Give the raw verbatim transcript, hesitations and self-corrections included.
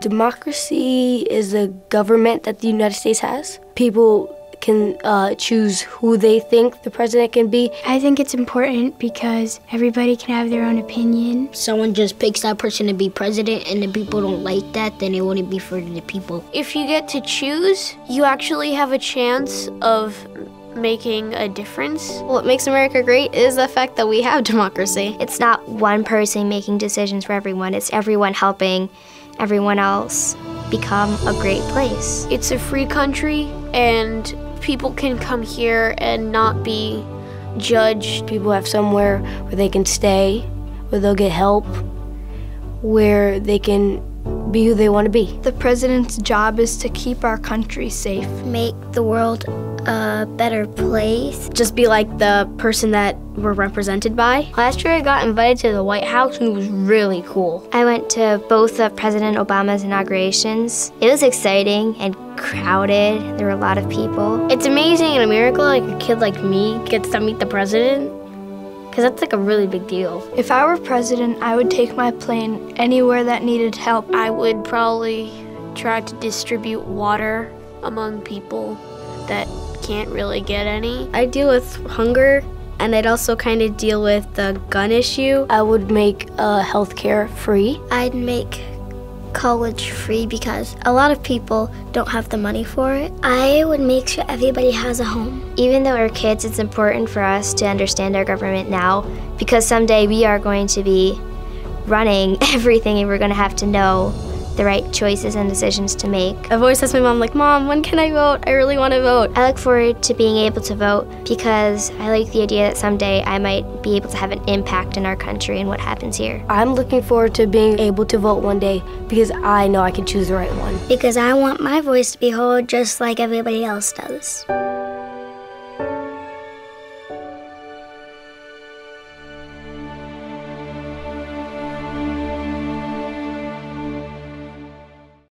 Democracy is a government that the United States has. People can uh, choose who they think the president can be. I think it's important because everybody can have their own opinion. Someone just picks that person to be president and the people don't like that, then it wouldn't be for the people. If you get to choose, you actually have a chance of making a difference. What makes America great is the fact that we have democracy. It's not one person making decisions for everyone. It's everyone helping everyone else become a great place. It's a free country, and people can come here and not be judged. People have somewhere where they can stay, where they'll get help, where they can be who they want to be. The president's job is to keep our country safe. Make the world a better place. Just be like the person that we're represented by. Last year I got invited to the White House and it was really cool. I went to both of President Obama's inaugurations. It was exciting and crowded. There were a lot of people. It's amazing in America, like a kid like me gets to meet the president, because that's like a really big deal. If I were president, I would take my plane anywhere that needed help. I would probably try to distribute water among people that can't really get any. I deal with hunger, and I'd also kind of deal with the gun issue. I would make uh, healthcare free. I'd make college free because a lot of people don't have the money for it. I would make sure everybody has a home. Even though we're kids, it's important for us to understand our government now, because someday we are going to be running everything and we're going to have to know the right choices and decisions to make. I've always asked my mom, like, Mom, when can I vote? I really want to vote. I look forward to being able to vote because I like the idea that someday I might be able to have an impact in our country and what happens here. I'm looking forward to being able to vote one day because I know I can choose the right one. Because I want my voice to be heard just like everybody else does.